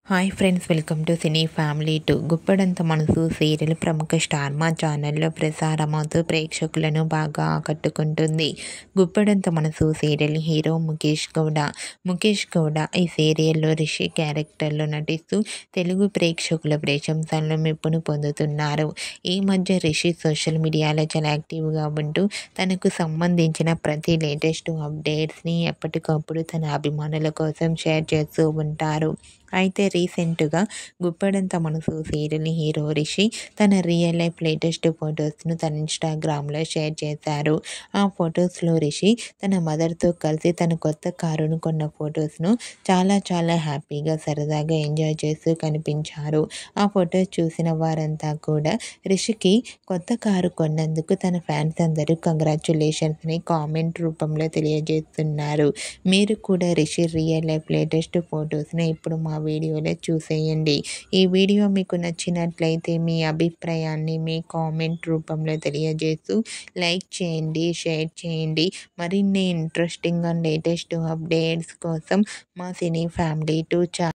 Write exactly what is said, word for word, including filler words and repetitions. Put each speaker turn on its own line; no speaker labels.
Hi friends, welcome to cine family two. Guppedantha Manasu serial ప్రముఖ star మా ఛానల్లో ప్రసారమవుతూ ప్రేక్షకులను బాగా ఆకట్టుకుంటుంది. Guppedantha Manasu serial hero Mukesh Gowda. ముఖేష్ గౌడ ఈ సీరియల్లో రిషి క్యారెక్టర్లో నటిస్తూ తెలుగు ప్రేక్షకుల ప్రశంసలను మెప్పును పొందుతున్నారు. ఈ మధ్య రిషి సోషల్ మీడియాలో చాలా యాక్టివ్గా ఉంటూ తనకు సంబంధించిన ప్రతి లేటెస్ట్ అప్డేట్స్ని ఎప్పటికప్పుడు తన అభిమానుల కోసం షేర్ చేస్తూ ఉంటారు. అయితే రీసెంట్గా గుప్పడంత మనసు సీరియల్ హీరో రిషి తన రియల్ లైఫ్ లేటెస్ట్ ఫొటోస్ను తన ఇన్స్టాగ్రామ్లో షేర్ చేశారు. ఆ ఫొటోస్లో రిషి తన మదర్తో కలిసి తన కొత్త కారును కొన్న ఫొటోస్ను చాలా చాలా హ్యాపీగా సరదాగా ఎంజాయ్ చేస్తూ కనిపించారు. ఆ ఫొటోస్ చూసిన వారంతా కూడా రిషికి కొత్త కారు కొన్నందుకు తన ఫ్యాన్స్ అందరూ కంగ్రాచ్యులేషన్స్ని కామెంట్ రూపంలో తెలియజేస్తున్నారు. మీరు కూడా రిషి రియల్ లైఫ్ లేటెస్ట్ ఫొటోస్ని ఇప్పుడు మా వీడియోలో చూసేయండి. ఈ వీడియో మీకు నచ్చినట్లయితే మీ అభిప్రాయాన్ని మీ కామెంట్ రూపంలో తెలియజేస్తూ లైక్ చేయండి, షేర్ చేయండి. మరిన్ని ఇంట్రెస్టింగ్ అండ్ లేటెస్ట్ అప్డేట్స్ కోసం మా సినీ ఫ్యామిలీ టూ ఛానల్